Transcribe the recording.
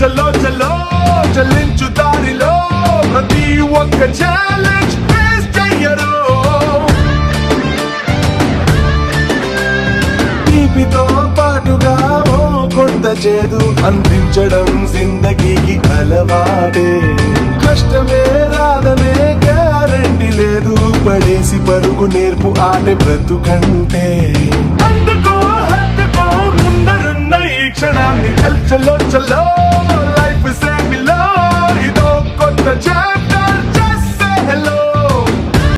చలో చలో చలించు దారిలో ప్రతి ఒక్క ఛాలెంజ్ ఫేస్ చెయ్యరు తీపితో పాటుగా ఓ కొంత చేదు అందించడం జిందగీకి అలవాటే కష్టమే రాదనే గ్యారంటీ లేదు పడేసి పరుగు నేర్పు ఆటే బ్రతుకంటే అందుకో ముందరున్న ఈ క్షణాన్ని చలో చలో